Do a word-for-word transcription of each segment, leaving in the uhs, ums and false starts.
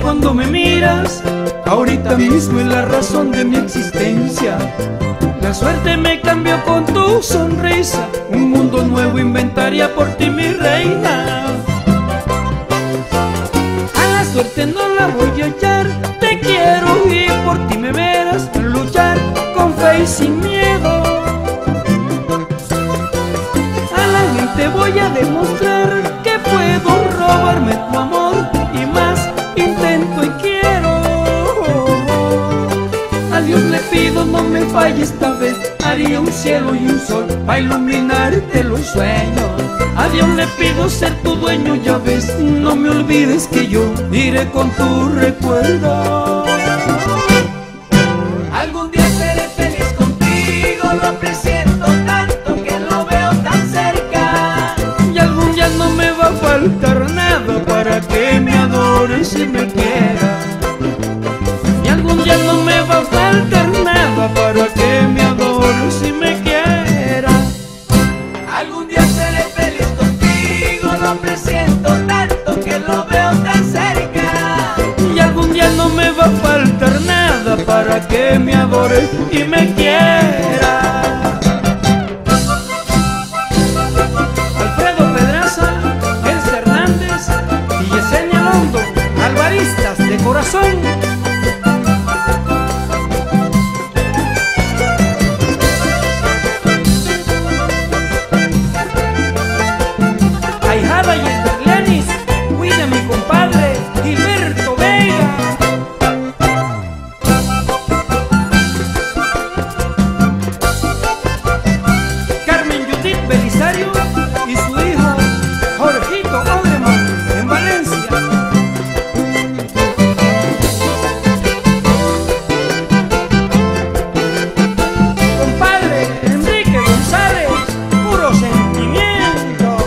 cuando me miras, ahorita mismo es la razón de mi existencia. La suerte me cambió con tu sonrisa, un mundo nuevo inventaría por ti, mi reina. A la suerte no la voy a hallar, te quiero y por ti me verás luchar con fe y sin miedo. A la gente voy a demostrar que puedo robarme tu amor y más intento y quiero. A Dios le pido no me falle esta vez, haría un cielo y un sol para iluminarte los sueños. A Dios le pido ser tu dueño, ya ves, no me olvides que yo iré con tu recuerdo. Algún día seré feliz contigo, lo presiento tanto que lo veo tan cerca. Y algún día no me va a faltar nada para que me adores y me quieras. Y algún día no me va a faltar nada para que me adores y me quieras. Algún día seré feliz contigo, lo presiento tanto que lo veo tan cerca. Y algún día no me va a faltar nada para que me adores y me quieras. Alfredo Pedraza, Elsa Hernández y Yesenia Londo, albaristas de corazón. Ahijada y el Berlenis, cuida a mi compadre Gilberto Vega. Carmen Judith Belisario y su hijo Jorgito Odreman en Valencia. Compadre Enrique González, puro sentimiento.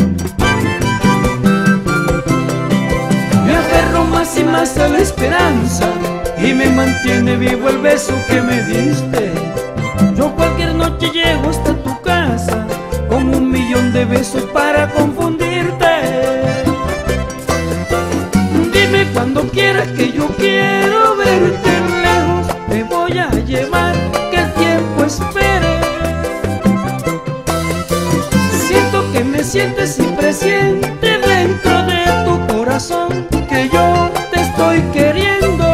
Me aferro más y más a la esperanza y me mantiene vivo el beso que me diste. Yo cualquier noche llego hasta tu casa con un millón de besos para confundirte. Dime cuando quieras que yo quiero verte lejos, te voy a llevar, que el tiempo espere. Siento que me sientes y presiente dentro de tu corazón que yo te estoy queriendo.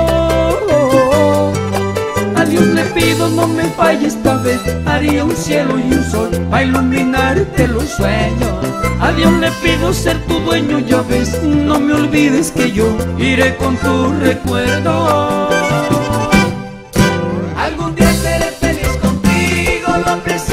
A Dios le pido no me falle esta vez, haría un cielo y un sol para iluminarte los sueños. A Dios le pido ser tu dueño, ya ves, no me olvides que yo iré con tu recuerdo. Algún día seré feliz contigo, lo presiento